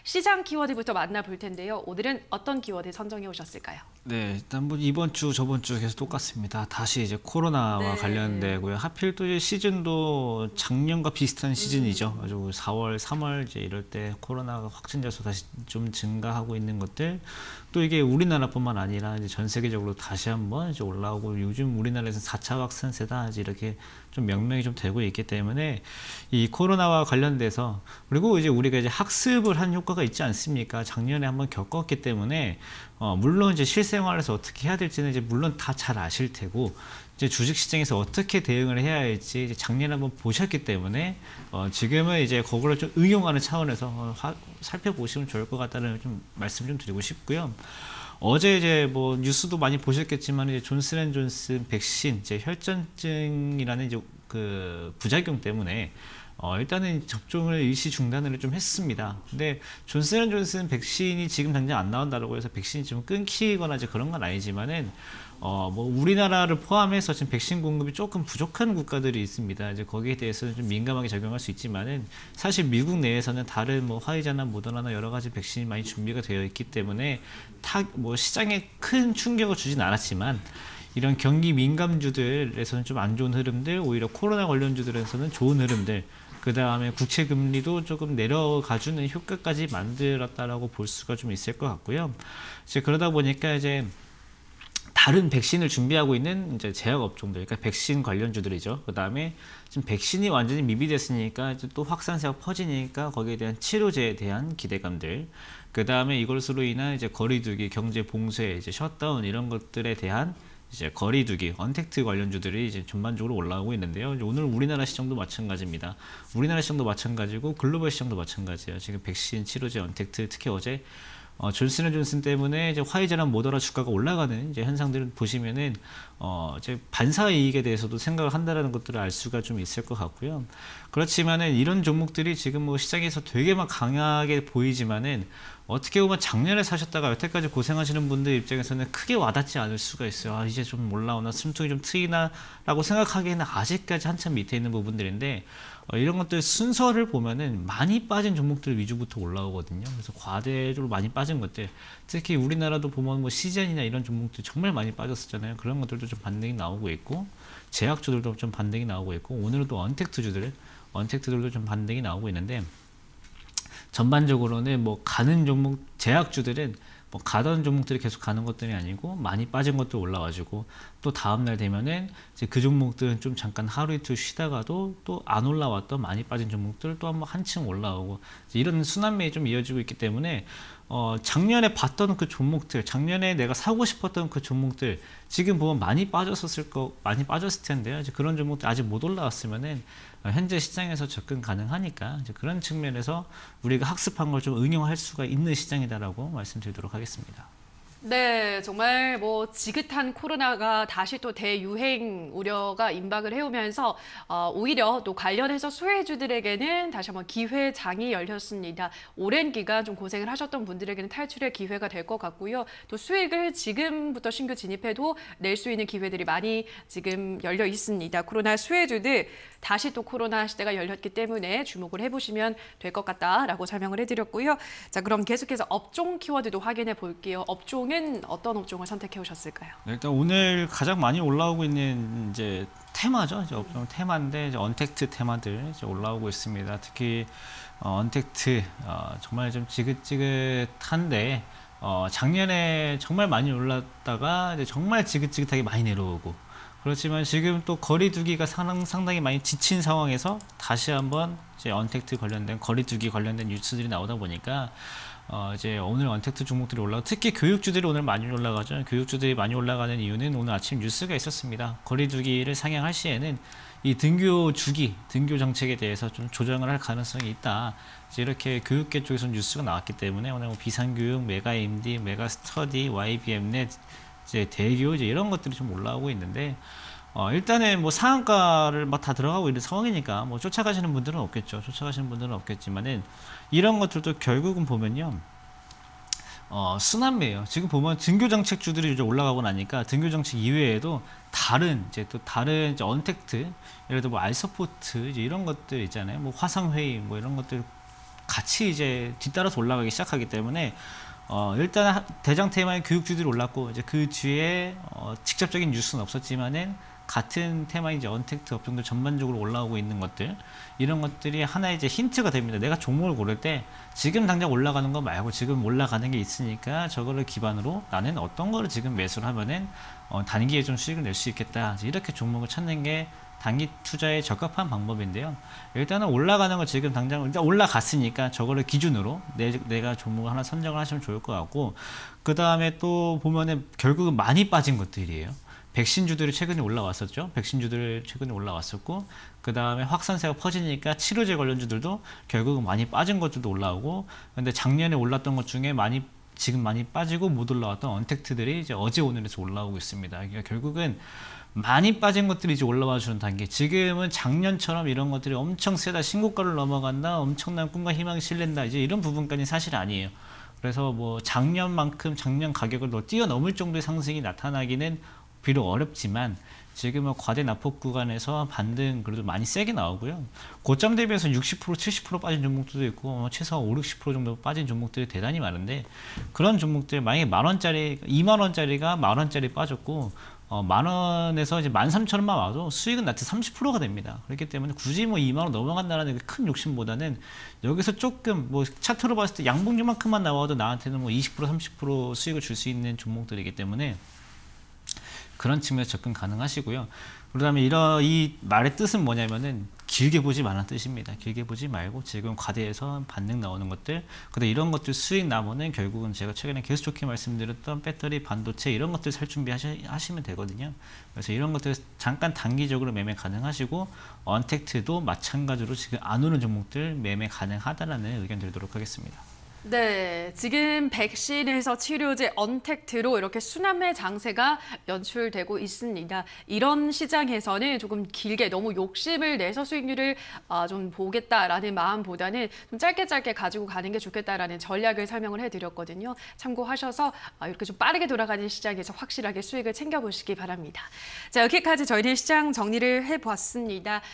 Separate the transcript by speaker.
Speaker 1: 시장 키워드부터 만나볼 텐데요. 오늘은 어떤 키워드 선정해 오셨을까요?
Speaker 2: 네, 일단 뭐 이번 주, 저번 주 계속 똑같습니다. 다시 이제 코로나와
Speaker 1: 네.
Speaker 2: 관련되고요. 하필 또 이제 시즌도 작년과 비슷한 시즌이죠. 아주 4월, 3월 이제 이럴 때 코로나가 확진자 수 다시 좀 증가하고 있는 것들. 또 이게 우리나라뿐만 아니라 이제 전 세계적으로 다시 한번 이제 올라오고, 요즘 우리나라에서 4차 확산세다 이제 이렇게 좀 명명이 좀 되고 있기 때문에 이 코로나와 관련돼서, 그리고 이제 우리가 이제 학습을 한 효과가 있지 않습니까? 작년에 한번 겪었기 때문에 물론 이제 실생활에서 어떻게 해야 될지는 이제 물론 다 잘 아실 테고, 이제 주식시장에서 어떻게 대응을 해야 할지 이제 작년에 한번 보셨기 때문에 지금은 이제 그거를 좀 응용하는 차원에서 살펴보시면 좋을 것 같다는 좀 말씀 좀 드리고 싶고요. 어제 이제 뭐 뉴스도 많이 보셨겠지만, 이제 존슨앤존슨 백신 이제 혈전증이라는 이제 그 부작용 때문에 일단은 접종을 일시 중단을 좀 했습니다. 근데 존슨앤존슨 백신이 지금 당장 안 나온다고 해서 백신이 좀 끊기거나 이제 그런 건 아니지만은 뭐 우리나라를 포함해서 지금 백신 공급이 조금 부족한 국가들이 있습니다. 이제 거기에 대해서는 좀 민감하게 적용할 수 있지만은, 사실 미국 내에서는 다른 뭐 화이자나 모더나나 여러 가지 백신이 많이 준비가 되어 있기 때문에 뭐 시장에 큰 충격을 주진 않았지만, 이런 경기 민감주들에서는 좀 안 좋은 흐름들, 오히려 코로나 관련주들에서는 좋은 흐름들, 그 다음에 국채 금리도 조금 내려가주는 효과까지 만들었다라고 볼 수가 좀 있을 것 같고요. 이제 그러다 보니까 이제 다른 백신을 준비하고 있는 이제 제약 업종들, 그러니까 백신 관련주들이죠. 그 다음에 지금 백신이 완전히 미비됐으니까 이제 또 확산세가 퍼지니까 거기에 대한 치료제에 대한 기대감들, 그 다음에 이것으로 인한 이제 거리두기, 경제 봉쇄, 이제 셧다운 이런 것들에 대한 이제 거리두기, 언택트 관련주들이 이제 전반적으로 올라오고 있는데요. 오늘 우리나라 시장도 마찬가지입니다. 우리나라 시장도 마찬가지고 글로벌 시장도 마찬가지예요. 지금 백신, 치료제, 언택트, 특히 어제 존슨앤존슨 때문에 이제 화이자랑 모더나 주가가 올라가는 이제 현상들을 보시면은 이제 반사 이익에 대해서도 생각을 한다라는 것들을 알 수가 좀 있을 것 같고요. 그렇지만은 이런 종목들이 지금 뭐 시장에서 되게 막 강하게 보이지만은, 어떻게 보면 작년에 사셨다가 여태까지 고생하시는 분들 입장에서는 크게 와닿지 않을 수가 있어요. 아, 이제 좀 올라오나, 숨통이 좀 트이나 라고 생각하기에는 아직까지 한참 밑에 있는 부분들인데, 이런 것들 순서를 보면은 많이 빠진 종목들 위주부터 올라오거든요. 그래서 과대적으로 많이 빠진 것들, 특히 우리나라도 보면 뭐 시젠이나 이런 종목들 정말 많이 빠졌었잖아요. 그런 것들도 좀 반등이 나오고 있고, 제약주들도 좀 반등이 나오고 있고, 오늘은 또 언택트들도 좀 반등이 나오고 있는데, 전반적으로는 뭐 가는 종목, 제약주들은 뭐 가던 종목들이 계속 가는 것들이 아니고 많이 빠진 것도 올라와주고, 또 다음날 되면은 이제 그 종목들은 좀 잠깐 하루 이틀 쉬다가도 또 안 올라왔던 많이 빠진 종목들 또 한번 한층 올라오고, 이런 순환매이 좀 이어지고 있기 때문에 작년에 봤던 그 종목들, 작년에 내가 사고 싶었던 그 종목들 지금 보면 많이 빠졌을 텐데요. 이제 그런 종목들 아직 못 올라왔으면은 현재 시장에서 접근 가능하니까, 이제 그런 측면에서 우리가 학습한 걸 좀 응용할 수가 있는 시장이다라고 말씀드리도록 하겠습니다.
Speaker 1: 네, 정말 뭐 지긋한 코로나가 다시 또 대유행 우려가 임박을 해오면서 오히려 또 관련해서 수혜주들에게는 다시 한번 기회장이 열렸습니다. 오랜 기간 좀 고생을 하셨던 분들에게는 탈출의 기회가 될 것 같고요. 또 수익을 지금부터 신규 진입해도 낼 수 있는 기회들이 많이 지금 열려 있습니다. 코로나 수혜주들, 다시 또 코로나 시대가 열렸기 때문에 주목을 해보시면 될 것 같다라고 설명을 해드렸고요. 자, 그럼 계속해서 업종 키워드도 확인해 볼게요. 업종은 어떤 업종을 선택해 오셨을까요?
Speaker 2: 네, 일단 오늘 가장 많이 올라오고 있는 이제 테마죠. 이제 업종 테마인데, 이제 언택트 테마들 이제 올라오고 있습니다. 특히 언택트 정말 좀 지긋지긋한데, 작년에 정말 많이 올랐다가 이제 정말 지긋지긋하게 많이 내려오고, 그렇지만 지금 또 거리두기가 상당히 많이 지친 상황에서 다시 한번 이제 언택트 관련된, 거리두기 관련된 뉴스들이 나오다 보니까 이제 오늘 언택트 종목들이 올라가고, 특히 교육주들이 오늘 많이 올라가죠. 교육주들이 많이 올라가는 이유는 오늘 아침 뉴스가 있었습니다. 거리두기를 상향할 시에는 이 등교 정책에 대해서 좀 조정을 할 가능성이 있다, 이제 이렇게 교육계 쪽에서 뉴스가 나왔기 때문에 오늘 뭐 비상교육, 메가MD, 메가스터디, YBM넷, 이제 대교, 이제 이런 것들이 좀 올라오고 있는데, 일단은 뭐 상한가를 막 다 들어가고 있는 상황이니까 뭐 쫓아가시는 분들은 없겠지만은, 이런 것들도 결국은 보면요, 순환매예요. 지금 보면 등교정책주들이 이제 올라가고 나니까 등교정책 이외에도 다른 이제 언택트, 예를 들어 뭐 알서포트, 이제 이런 것들 있잖아요. 뭐 화상회의, 뭐 이런 것들 같이 이제 뒤따라서 올라가기 시작하기 때문에 일단 대장 테마의 교육주들이 올랐고 이제 그 뒤에 직접적인 뉴스는 없었지만은 같은 테마인 이제 언택트 업종들 전반적으로 올라오고 있는 것들, 이런 것들이 하나의 이제 힌트가 됩니다. 내가 종목을 고를 때 지금 당장 올라가는 거 말고 지금 올라가는 게 있으니까 저거를 기반으로 나는 어떤 거를 지금 매수를 하면은 단기에 좀 수익을 낼 수 있겠다, 이렇게 종목을 찾는 게 단기 투자에 적합한 방법인데요. 일단은 올라가는 거 지금 당장 일단 올라갔으니까 저거를 기준으로 내가 종목을 하나 선정을 하시면 좋을 것 같고, 그 다음에 또 보면은 결국은 많이 빠진 것들이에요. 백신주들이 최근에 올라왔었죠. 백신주들 최근에 올라왔었고, 그 다음에 확산세가 퍼지니까 치료제 관련주들도 결국은 많이 빠진 것들도 올라오고, 근데 작년에 올랐던 것 중에 지금 많이 빠지고 못 올라왔던 언택트들이 이제 어제 오늘에서 올라오고 있습니다. 그러니까 결국은 많이 빠진 것들이 이제 올라와 주는 단계. 지금은 작년처럼 이런 것들이 엄청 세다, 신고가를 넘어간다, 엄청난 꿈과 희망이 실린다, 이제 이런 부분까지는 사실 아니에요. 그래서 뭐 작년만큼 작년 가격을 더 뛰어넘을 정도의 상승이 나타나기는 비록 어렵지만 지금은 과대 낙폭 구간에서 반등 그래도 많이 세게 나오고요. 고점 대비해서 60%, 70% 빠진 종목들도 있고 최소한 5, 60% 정도 빠진 종목들이 대단히 많은데, 그런 종목들 만약에 만원짜리, 2만원짜리가 만원짜리 빠졌고 만원에서 이제 13,000원만 와도 수익은 나트 30%가 됩니다. 그렇기 때문에 굳이 뭐 2만원 넘어간다는 큰 욕심보다는 여기서 조금 뭐 차트로 봤을 때 양봉주만큼만 나와도 나한테는 뭐 20%, 30% 수익을 줄 수 있는 종목들이기 때문에 그런 측면에서 접근 가능하시고요. 그 다음에 이 말의 뜻은 뭐냐면은 길게 보지 말라는 뜻입니다. 길게 보지 말고 지금 과대해서 반등 나오는 것들, 근데 이런 것들 수익 나면은 결국은 제가 최근에 계속 좋게 말씀드렸던 배터리, 반도체 이런 것들 살 준비하시면 되거든요. 그래서 이런 것들 잠깐 단기적으로 매매 가능하시고, 언택트도 마찬가지로 지금 안 오는 종목들 매매 가능하다라는 의견 드리도록 하겠습니다.
Speaker 1: 네, 지금 백신에서 치료제 언택트로 이렇게 순환매 장세가 연출되고 있습니다. 이런 시장에서는 조금 길게 너무 욕심을 내서 수익률을 좀 보겠다라는 마음보다는 좀 짧게 가지고 가는 게 좋겠다라는 전략을 설명을 해드렸거든요. 참고하셔서 이렇게 좀 빠르게 돌아가는 시장에서 확실하게 수익을 챙겨보시기 바랍니다. 자, 여기까지 저희는 시장 정리를 해보았습니다.